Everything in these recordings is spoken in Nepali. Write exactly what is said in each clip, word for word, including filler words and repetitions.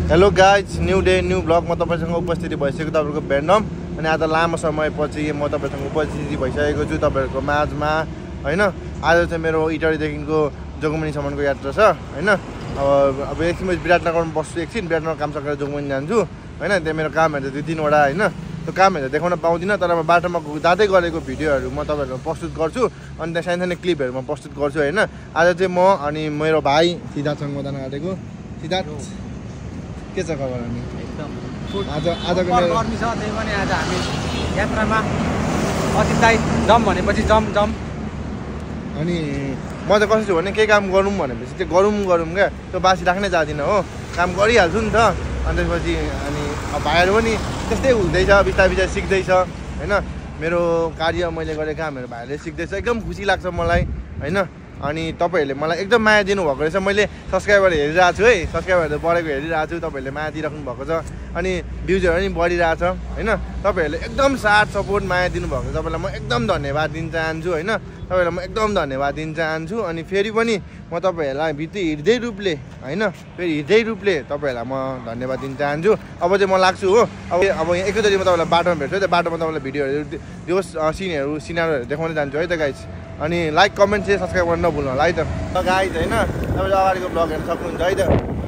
Hello guys, new day new vlog म तपाईसँग उपस्थिति भइसकेको तपाईहरुको भेन्डम अनि आज लामो समयपछि म तपाईसँग उपस्थिति भइसकेको छु तपाईहरुको माझमा हैन। आज चाहिँ मेरो इटरीदेखिको जोगमनीसम्मको यात्रा छ हैन। अब अब एकछिन म विराटनगरमा बस्छु, एकछिन विराटनगर काम सकेर जोगमनी जान्छु हैन। त्यहाँ मेरो कामहरु दुई तीनवटा हैन, त्यो कामहरु देखाउन पाउँदिन, तर म बाटोमा जाँदै गरेको भिडियोहरु म तपाईहरुलाई प्रस्तुत गर्छु अनि त्यहाँ सानो सानो क्लिपहरु म प्रस्तुत गर्छु हैन। आज चाहिँ म अनि मेरो भाइ सिद्धार्थसँग जान आँटेको। सिद्धार्थ के छ खबर? अनि एकदम आज आजको मेरो गर्मी छ, त्यही पनि आज हामी यात्रामा अतिथि जम भनेपछि जम जम। अनि म चाहिँ कसो छु भने केही काम गरौँ भनेपछि चाहिँ गरौँ गरौँ क्या, त्यो बासी राख्नै जाँदिनँ हो, काम गरिहाल्छु नि त। अनि त्यसपछि अनि भाइहरू पनि त्यस्तै हुँदैछ, बिस्तारै बिस्तारै सिक्दैछ हैन। मेरो कार्य मैले गरेको कामहरू भाइहरूले सिक्दैछ, एकदम खुसी लाग्छ मलाई हैन। अनि तपाईहरुले मलाई एकदम माया दिनुभएको रहेछ। मैले सब्स्क्राइबर हेरिरहेको छु है, सब्स्क्राइबरहरू बढेको हेरिरहेको छु, तपाईहरुले माया दिइराख्नु भएको छ अनि भ्युजहरू पनि बढिरहेछ हैन। तपाईहरुले एकदम साथ सपोर्ट माया दिनुभएको छ, तपाईलाई म एकदम धन्यवाद दिन चाहन्छु हैन। तपाईलाई म एकदम धन्यवाद दिन चाहन्छु। अनि फेरि पनि म तपाईहरुलाई भित्री हृदय रूपले हैन, फेरि हृदय रूपले तपाईहरुलाई म धन्यवाद दिन चाहन्छु। अब चाहिँ म लाग्छु हो, अब अब यहाँ एकैचोटि म तपाईलाई बाटोमा भेट्छु है, त्यो बाटोमा तपाईलाई भिडियोहरू त्यो सिनहरू सिनारोहरू देखाउन जान्छु है त गाइस। अनि लाइक कमेन्ट चाहिँ सब्स्क्राइब गर्न नभुल्नु होला है त गाइस हैन। तपाईले अगाडिको ब्लग हेर्न सक्नुहुन्छ है त।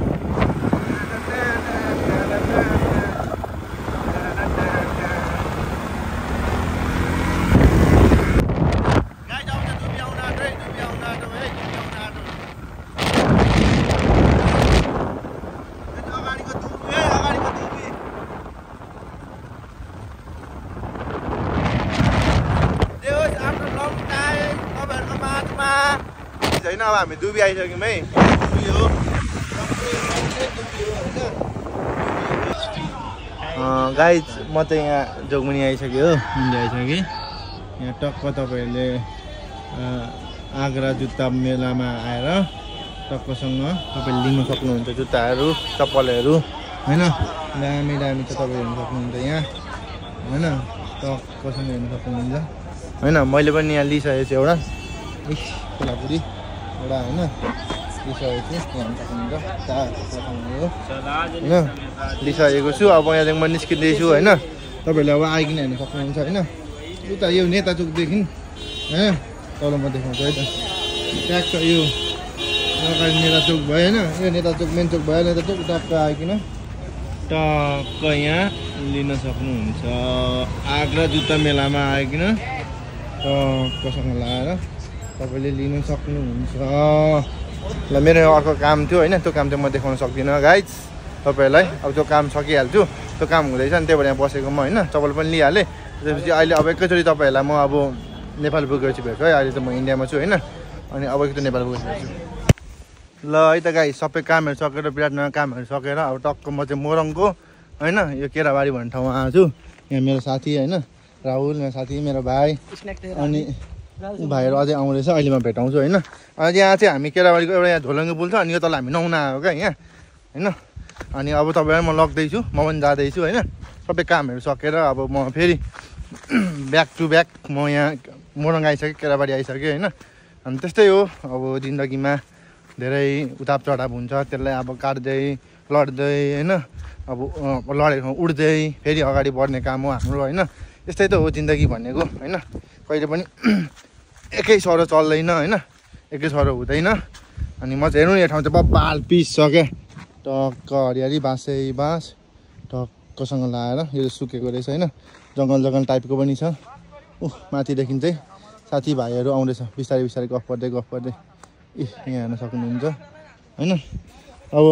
हैन अब हामी दुबी आइसक्यौँ है। गाइज म चाहिँ यहाँ जोगमनी आइसक्यो हो, इन्डिया आइसकेँ। यहाँ टक्क तपाईँहरूले आगरा जुत्ता मेलामा आएर टक्कसँग तपाईँले लिन सक्नुहुन्छ जुत्ताहरू चप्पलहरू हैन। दामी दामी छ, तपाईँ हेर्न सक्नुहुन्छ यहाँ हैन, टक्कसँग हेर्न सक्नुहुन्छ हैन। मैले पनि यहाँ लिइसकेको छु एउटा इस कोलापुरी एउटा हैन, लिइसकेको छु यहाँ सक्नुहुन्छ हैन, लिइसकेको छु। अब यहाँदेखि म निस्किँदैछु हैन, तपाईँहरूले अब आइकन हेर्न सक्नुहुन्छ हैन। उता यो नेता चोकदेखि हैन तल म देखाउँछु है त, ट्याक छ यो अगाडि नेता चोक भयो हैन, यो नेता चोक मेन चोक भयो, नेता चोक टक्क आइकन टक्क यहाँ लिन सक्नुहुन्छ। आगरा जुत्ता मेलामा आइकन टक्कसँग लगाएर तपाईँले लिन सक्नुहुन्छ। ल मेरो अर्को काम थियो होइन, त्यो काम चाहिँ म देखाउन सक्दिनँ गाइज तपाईँहरूलाई। अब त्यो काम सकिहाल्छु, त्यो काम हुँदैछ नि, त्यही भएर यहाँ बसेको म होइन। चप्पल पनि लिइहालेँ, त्यसपछि अहिले अब एकैचोटि तपाईँहरूलाई म अब नेपाल पुगेपछि भेट्छु है। अहिले त म इन्डियामा छु होइन, अनि अब एकचोटि नेपाल पुगेपछि भेट्छु ल है त गाइज। सबै कामहरू सकेर विराटनगर कामहरू सकेर अब टक्क म चाहिँ मोरङको होइन यो केराबारी भन्ने ठाउँमा आएको छु। यहाँ मेरो साथी होइन राहुल, मेरो साथी मेरो भाइ अनि भाइहरू अझै आउँदैछ, अहिले म भेटाउँछु होइन। अनि यहाँ चाहिँ हामी केराबारीको एउटा यहाँ झोलङ्गे पुल छ, अनि यो तल हामी नुहाउन आएको क्या यहाँ होइन। अनि अब तपाईँलाई म लग्दैछु, म पनि जाँदैछु होइन। सबै कामहरू सकेर अब म फेरि ब्याक टु ब्याक म यहाँ मोरङ आइसकेँ, केराबारी आइसकेँ होइन। अनि त्यस्तै हो अब जिन्दगीमा धेरै उताप चढाव हुन्छ, त्यसलाई अब काट्दै लड्दै होइन, अब लडेको उड्दै फेरि अगाडि बढ्ने काम हो हाम्रो होइन। यस्तै त हो जिन्दगी भनेको होइन, कहिले पनि एकै सरो चल्दैन होइन, एकै सरो हुँदैन। अनि म चाहिँ हेर्नु यो ठाउँ चाहिँ बब्बाल पिस छ क्या, टक्क हरियाली बाँसै बाँस टक्कसँग लगाएर यो सुकेको रहेछ होइन, जङ्गल जङ्गल टाइपको पनि छ। ऊ माथिदेखि चाहिँ साथीभाइहरू आउँदैछ, बिस्तारै बिस्तारै गफ गर्दै गफ गर्दै इ यहाँ हेर्न सक्नुहुन्छ होइन। अब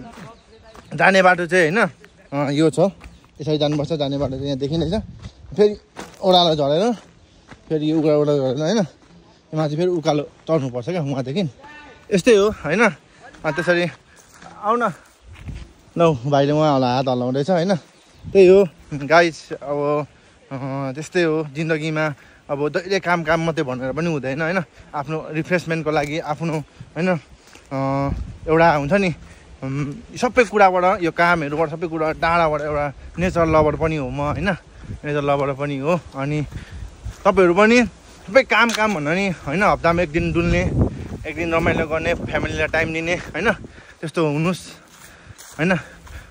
जाने बाटो चाहिँ होइन यो छ, यसरी जानुपर्छ। जाने बाटो चाहिँ यहाँ देखिँदैछ, फेरि ओह्रालो झरेर फेरि उकालो उकालो झरेर होइन, माथि फेरि उकालो चढ्नुपर्छ क्या उहाँदेखि। यस्तै हो होइन। त्यसरी आउ न लौ, भाइले उहाँहरूलाई हात हल्लाउँदैछ होइन। त्यही हो गाइस, अब त्यस्तै हो जिन्दगीमा। अब दैले काम काम मात्रै भनेर पनि हुँदैन होइन, आफ्नो रिफ्रेसमेन्टको लागि आफ्नो होइन एउटा हुन्छ नि सबै कुराबाट, यो कामहरूबाट सबै कुरा टाढाबाट एउटा नेचर लभर पनि हो म होइन, नेचर लभर पनि हो। अनि तपाईँहरू पनि सबै काम काम भन्दा नि होइन, हप्तामा एक दिन डुल्ने, एक दिन रमाइलो गर्ने, फ्यामिलीलाई टाइम दिने होइन, त्यस्तो हुनुहोस् होइन।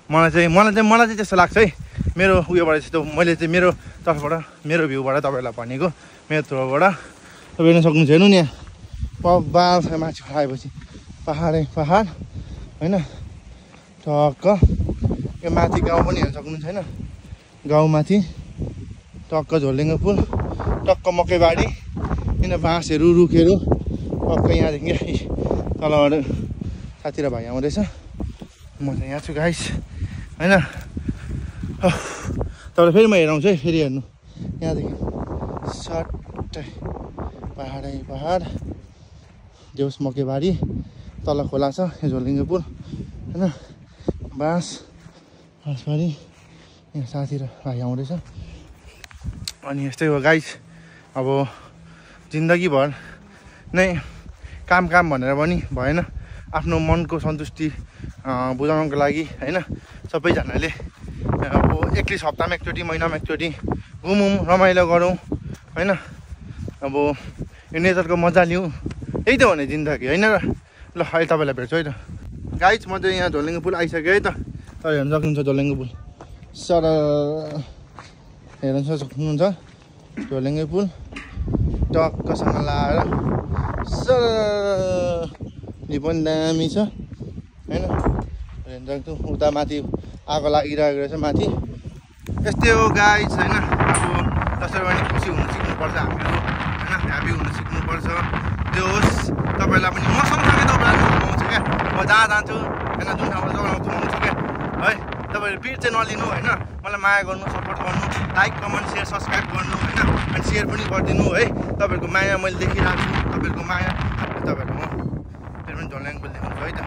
मलाई चाहिँ मलाई चाहिँ मलाई चाहिँ त्यस्तो लाग्छ है मेरो उयोबाट चाहिँ मैले चाहिँ मेरो तर्फबाट मेरो भ्यूबाट तपाईँहरूलाई भनेको मेरो थ्रोबाट तपाईँ हेर्न सक्नुहुन्छ हेर्नु नि यहाँ बाल छ माथि आएपछि पहाडै पहाड होइन टक्क यो माथि गाउँ पनि हेर्न सक्नुहुन्छ होइन गाउँमाथि टक्क झोलेङ्गे पुल टक्क मकैबारी किन बाँसहरू रुखहरू टक्क यहाँदेखि तलबाट साथी र भाइ आउँदैछ म चाहिँ यहाँ छु गाइस होइन तपाईँलाई फेरि म हेराउँछु है फेरि हेर्नु यहाँदेखि सट्टै पहाडै पहाड देउस मकैबारी तल खोला छ यो झोलेङ्गे पुल होइन बाँस बाँसबारी यहाँ साथी र भाइ आउँदैछ अनि यस्तै हो गाइस अब जिन्दगीभर नै काम काम भनेर पनि भएन आफ्नो मनको सन्तुष्टि बुझाउनको लागि होइन सबैजनाले अब एक्लिस हप्तामा एकचोटि महिनामा एकचोटि घुमौँ रमाइलो गरौँ होइन अब यो नेचरको मजा लिउँ यही त हो नि जिन्दगी होइन र ल अहिले तपाईँलाई भेट्छु है त गाइस म चाहिँ यहाँ झोलेङ्गे पुल आइसकेँ है त तपाईँ हेर्न सक्नुहुन्छ झोलेङ्गे पुल सर हेर्न सक्नुहुन्छ झोलेङ्गे पुल टक्कसँग लाएर सर नि पनि दामी छ होइन हेर्न सक्छु उता माथि आगो लागिरहेको रहेछ माथि यस्तै हो गाइस होइन अब जसरी पनि खुसी हुन सिक्नुपर्छ हामीहरू होइन ह्याप्पी हुन सिक्नुपर्छ त्यो होस् तपाईँलाई पनि म सँगसँगै तपाईँलाई घुमाउँछु क्या म जहाँ जान्छु होइन जुन ठाउँमा जग्गामा घुमाउँछु क्या है तपाईँहरू बिर चाहिँ नलिनु होइन मलाई माया गर्नु सपोर्ट गर्नु लाइक कमेन्ट सेयर सब्सक्राइब गर्नु होइन अनि सेयर पनि गरिदिनु है तपाईँहरूको माया मैले देखिरहेको छु तपाईँहरूको माया तपाईँहरू म फेरि पनि झोलेङ्गे पुल देखाउँछु है त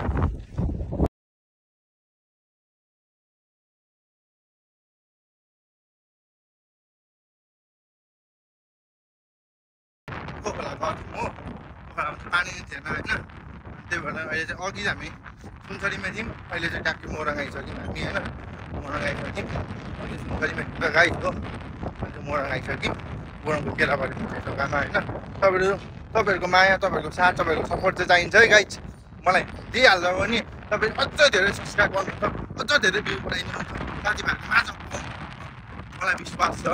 पानी थिएन होइन त्यही भएर अहिले चाहिँ अघि हामी सुनसरीमा थियौँ अहिले चाहिँ ट्याक्कै मोरङ आइसक्यौँ हामी होइन मोरङ आइसक्यौँ अहिले सुनसरीमा एउटा गाई हो अहिले चाहिँ मोरङ आइसक्यौँ मोरङको केराबारी जग्गामा होइन तपाईँहरू तपाईँहरूको माया तपाईँहरूको साथ तपाईँहरूको सपोर्ट चाहिँ चाहिन्छ है गाइज मलाई दिइहाल्छ भने तपाईँ अझ धेरै सब्सक्राइब गर्नुहुन्छ अझ धेरै भ्यू बढाइदिनुहुन्छ साथीभाइहरूको माझ मलाई विश्वास छ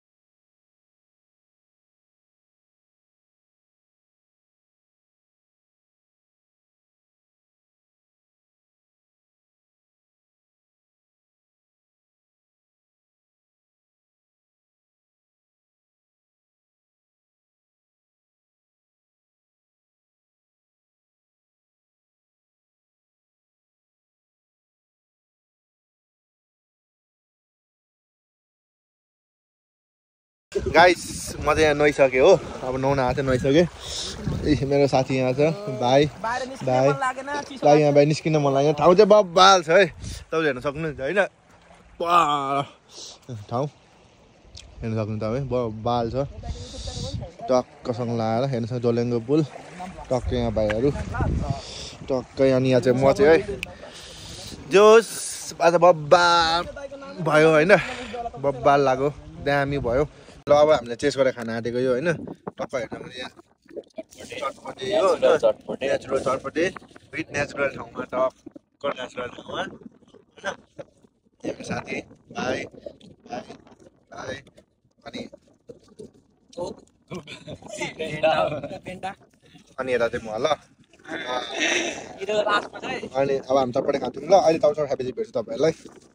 गाइस म चाहिँ यहाँ नुहाइसकेँ हो अब नुहाउन आएको चाहिँ नुहाइसकेँ ए मेरो साथी यहाँ छ भाइ भाइ लागि यहाँ भाइ निस्किन मन लाग्यो ठाउँ चाहिँ बब्बाल छ है तपाईँले हेर्न सक्नुहुन्छ होइन ठाउँ हेर्न सक्नुहुन्छ तपाईँ बब्बाल छ टक्कसँग लगाएर हेर्न सक्छ झोलेङ्गे पुल टक्क यहाँ भाइहरू टक्क यहाँ यहाँ चाहिँ म चाहिँ है जोस आज बब्बाल भयो होइन बब्बाल लाग्यो दामी भयो ल अब हामीले चेस गरेर खाना आँटेको यो होइन टक्क हेर्नु यहाँ चटपटे हो नेचुरल चटपटे विथ नेचुरल ठाउँमा टक्क नेचुरल ठाउँमा होइन साथी भाइ भाइ भाइ अनि अनि यता चाहिँ म ल अनि अब हामी चटपटे खान्छौँ ल अहिले तपाईँसँग खाएपछि भेट्छु तपाईँहरूलाई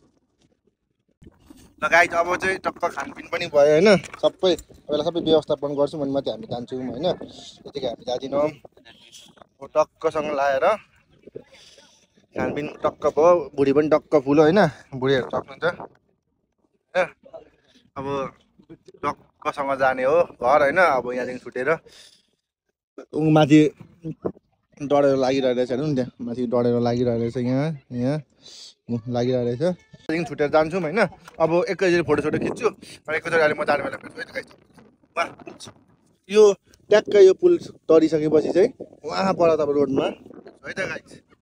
ल गाइस अब चाहिँ टक्क खानपिन पनि भयो होइन सबै तपाईँलाई सबै व्यवस्थापन गर्छु भने मात्रै हामी जान्छौँ होइन त्यतिकै हामी जाँदैनौँ टक्कसँग लाएर खानपिन टक्क भयो बुढी पनि टक्क फुल होइन बुढीहरू सक्नुहुन्छ होइन अब टक्कसँग जाने हो घर होइन अब यहाँदेखि छुटेर माथि डढेर लागिरहेको रहेछ हेर्नु नि त्यहाँ माथि डढेर लागिरहेको रहेछ यहाँ यहाँ लागिरहेको रहेछ त्यहाँदेखि छुटेर जान्छौँ होइन अब एकैचोटि फोटोसोटो खिच्छु र एकैचोटि अहिले म जाने बेला भेट्छु है त यो ट्याक्कै यो पुल तरिसकेपछि चाहिँ वहाँ पर तपाईँ रोडमा है त गाइस